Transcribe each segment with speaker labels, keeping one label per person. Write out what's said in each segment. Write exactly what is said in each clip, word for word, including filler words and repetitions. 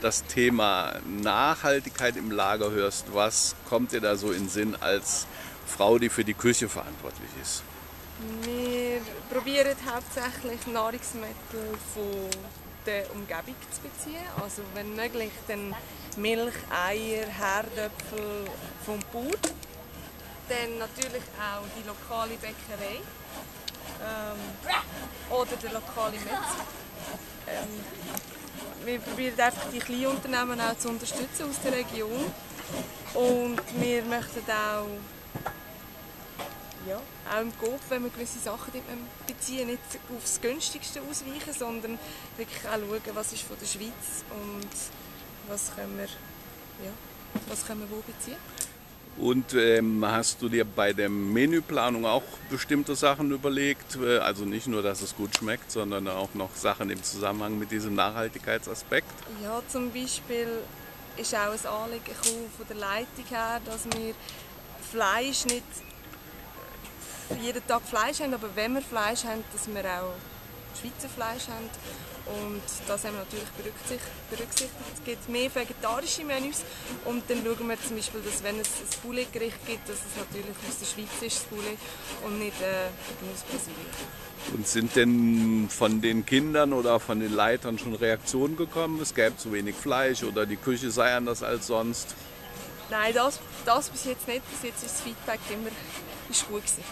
Speaker 1: das Thema Nachhaltigkeit im Lager hörst, was kommt dir da so in den Sinn als Frau, die für die Küche verantwortlich ist?
Speaker 2: Wir probieren hauptsächlich Nahrungsmittel von der Umgebung zu beziehen. Also wenn möglich dann Milch, Eier, Herdöpfel vom Bauer. Dann natürlich auch die lokale Bäckerei ähm, oder der lokale Metzger. Ähm, wir probieren einfach die kleinen Unternehmen auch zu unterstützen aus der Region. Und wir möchten auch, ja, auch im Coop, wenn wir gewisse Sachen beziehen, nicht aufs günstigste ausweichen, sondern wirklich auch schauen, was ist von der Schweiz und was können wir, ja, was können wir wo beziehen.
Speaker 1: Und ähm, hast du dir bei der Menüplanung auch bestimmte Sachen überlegt? Also nicht nur, dass es gut schmeckt, sondern auch noch Sachen im Zusammenhang mit diesem Nachhaltigkeitsaspekt?
Speaker 2: Ja, zum Beispiel ist auch ein Anliegen von der Leitung her, dass wir Fleisch nicht jeden Tag Fleisch haben, aber wenn wir Fleisch haben, dass wir auch Schweizer Fleisch haben. Und das haben wir natürlich berücksichtigt. Es gibt mehr vegetarische Menüs und dann schauen wir zum Beispiel, dass wenn es ein Poulet-Gericht gibt, dass es natürlich aus der Schweiz ist, das Poulet, und nicht äh, aus Brasilien.
Speaker 1: Und sind denn von den Kindern oder von den Leitern schon Reaktionen gekommen? Es gäbe zu wenig Fleisch oder die Küche sei anders als sonst?
Speaker 2: Nein, das, das bis jetzt nicht. Bis jetzt ist das Feedback immer ist gut gewesen.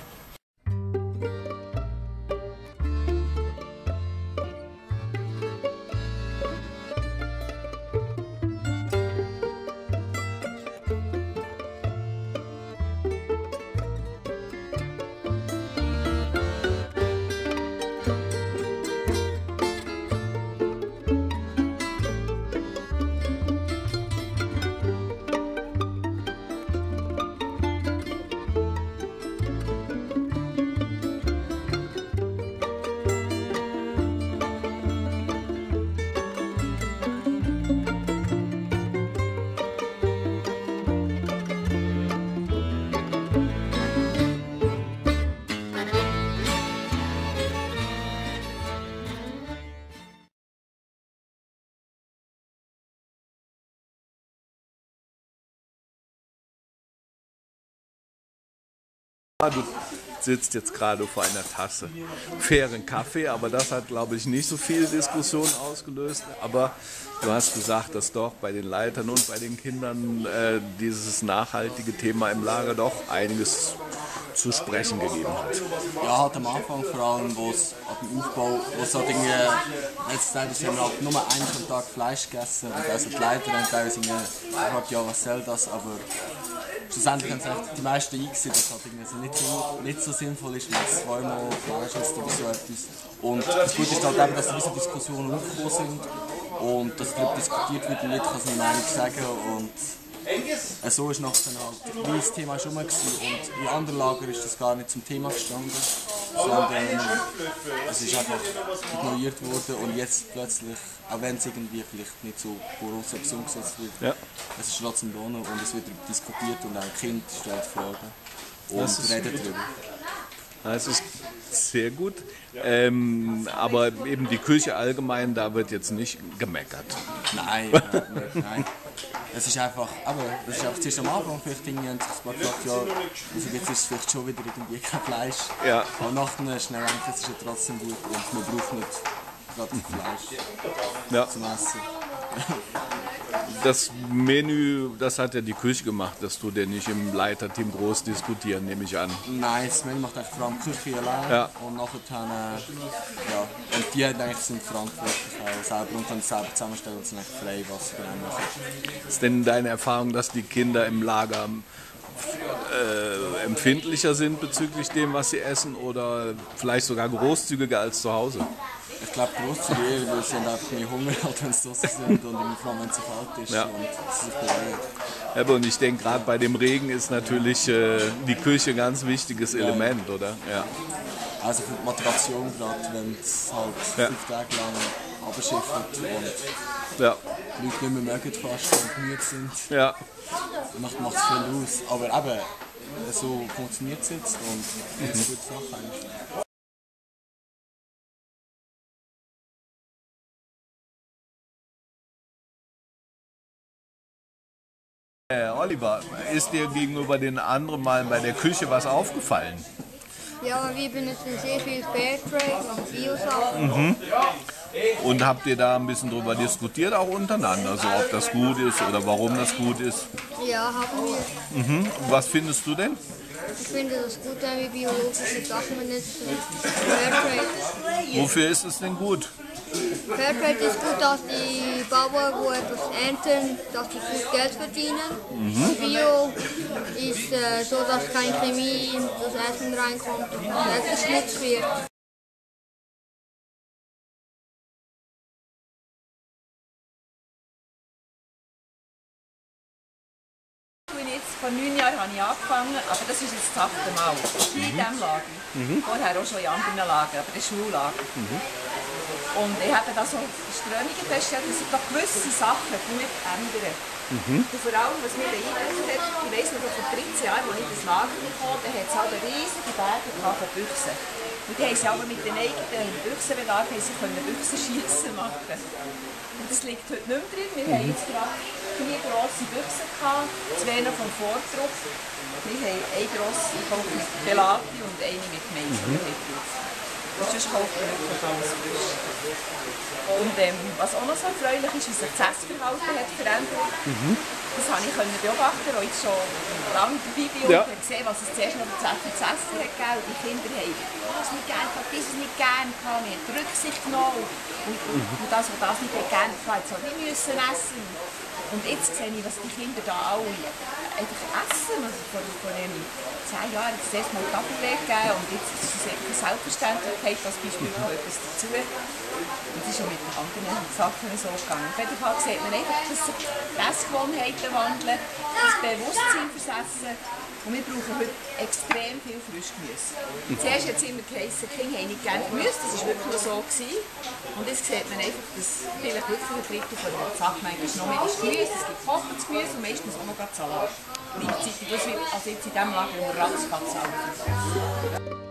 Speaker 1: Du sitzt jetzt gerade vor einer Tasse fairen Kaffee, aber das hat, glaube ich, nicht so viel Diskussion ausgelöst. Aber du hast gesagt, dass doch bei den Leitern und bei den Kindern äh, dieses nachhaltige Thema im Lager doch einiges zu sprechen gegeben hat.
Speaker 3: Ja, halt am Anfang vor allem, wo es ab dem Aufbau, wo es halt irgendwie, letztes Zeit haben wir halt nur einen am Tag Fleisch gegessen und also die Leiter haben teilweise gefragt, ja, was soll das, aber schlussendlich haben es die meisten eingesehen, dass es halt irgendwie nicht, so, nicht so sinnvoll ist, wenn es zweimal Fleisch isst oder so etwas. Und das Gute ist halt eben, dass diese Diskussionen aufgekommen sind und dass darüber diskutiert wird und jeder kann seine Meinung sagen. Und so ist nachher halt, wie das Thema schon mal gewesen. Und in anderen Lagern ist das gar nicht zum Thema gestanden, sondern es ist einfach ignoriert worden und jetzt plötzlich, auch wenn es irgendwie vielleicht nicht so groß etwas umgesetzt wird, ja. Es ist trotzdem da und es wird darüber diskutiert und auch ein Kind stellt Fragen und redet darüber.
Speaker 1: Das ist sehr gut, ähm, aber eben die Küche allgemein, da wird jetzt nicht gemeckert.
Speaker 3: Nein, nein, nein. Es ist einfach, aber das ist einfach zuerst am Anfang, vielleicht haben sich ein paar gefragt, ja, also jetzt ist es vielleicht schon wieder irgendwie kein Fleisch. Ja. Aber nachher schnell eigentlich, es ist ja trotzdem gut und man braucht nicht gerade Fleisch ja. zum Essen.
Speaker 1: Das Menü, das hat ja die Küche gemacht, dass du denn nicht im Leiterteam groß diskutieren, nehme ich an.
Speaker 3: Nein, das Menü macht eigentlich vor allem die Küche allein ja. und nachher äh, ja, und die eigentlich sind verantwortlich auch selber und dann selber zusammenstellen und sind eigentlich frei, was sie genau machen.
Speaker 1: Ist denn deine Erfahrung, dass die Kinder im Lager äh, empfindlicher sind bezüglich dem, was sie essen oder vielleicht sogar großzügiger als zu Hause?
Speaker 3: Ich glaube großzügig eher, weil sie haben einfach mehr Hunger, wenn sie draußen sind und im Fall, wenn es so kalt ist. Ja. Und das ist
Speaker 1: ja, und ich denke, gerade bei dem Regen ist natürlich äh, die Küche ein ganz wichtiges ja. Element, oder? Ja.
Speaker 3: Also für die Motivation gerade, wenn es halt ja. fünf Tage lang abschifft und ja. Leute nicht mehr mögen fast und müde sind. Ja. Dann macht es viel aus. Aber eben, so funktioniert es jetzt und das ist eine gute Sache eigentlich.
Speaker 1: Äh, Oliver, ist dir gegenüber den anderen Malen bei der Küche was aufgefallen?
Speaker 4: Ja, wir benutzen sehr viel Fairtrade und Bio-Sachen.
Speaker 1: Und habt ihr da ein bisschen drüber diskutiert, auch untereinander, so ob das gut ist oder warum das gut ist?
Speaker 4: Ja, haben wir.
Speaker 1: Mhm. Was findest du denn?
Speaker 4: Ich finde es gut, wenn wir biologische Sachen benutzen. Fairtrade.
Speaker 1: Wofür ist es denn gut?
Speaker 4: Fairtrade ist gut, dass die Bauern, die etwas ernten, dass die gut Geld verdienen.
Speaker 1: Mhm.
Speaker 4: Bio ist äh, so, dass keine Chemie in das Essen reinkommt und das Essen schmutz wird.
Speaker 5: Vor neun Jahren habe ich angefangen, aber das ist jetzt das achte Mal. Hier in diesem Lager. Mhm. Vorher auch schon in anderen Lagern, aber das Schullager. Mhm. Und ich habe da so Strömungen festgestellt, dass sich doch gewisse Sachen gut ändern. Mhm. Und vor allem, was mich beeindruckt hat, ich weiss noch, vor dreizehn Jahren, als ich ins Lager kam, da hat es halt riesige Berge von Büchsen. Und die haben sie aber mit den eigenen Büchsenbelagen Büchsenschiessen machen. Und das liegt heute nicht mehr drin. Wir mhm. haben jetzt gerade vier grosse Büchsen gehabt, zwei noch vom Vordruck. Wir haben eine grosse mit Pelati und eine mit Mais. Mhm. Und sonst kaufen wir wirklich alles frisch. Und ähm, was auch noch so erfreulich ist, wie sich das Essverhalten hat verändert. Mhm. Das habe ich beobachten, weil ich schon lange dabei bin und ja. gesehen, was es zuerst noch zu essen hat gegeben. Die Kinder haben das nicht gerne gehabt, dieses nicht gerne gehabt, wir haben Rücksicht genommen. Und, und, mhm. und das, was das nicht gerne gehabt hat, nicht müssen essen. Und jetzt sehe ich, was die Kinder da alle einfach essen. Also vor, vor zehn Jahren hat es erst mal Tafelweg gegeben und jetzt ist es eine Selbstverständlichkeit, das Beispiel noch etwas dazu. Und das ist auch mit den anderen Sachen so gegangen. Auf jeden Fall sieht man einfach, dass sich die Essgewohnheiten wandeln, das Bewusstsein fürs Essen. Und wir brauchen heute extrem viel Frischgemüse. Zuerst hat es immer geheißen, die Kinder haben nicht gerne Gemüse, das war wirklich so gewesen. Und jetzt sieht man einfach, dass vielleicht wirklich ein Drittel von der Sachmenge ist noch mehr Gemüse, es gibt gekochtes Gemüse und meistens auch noch Salat. Gleichzeitig, das wird also jetzt in diesem Lager nur ratzfatz.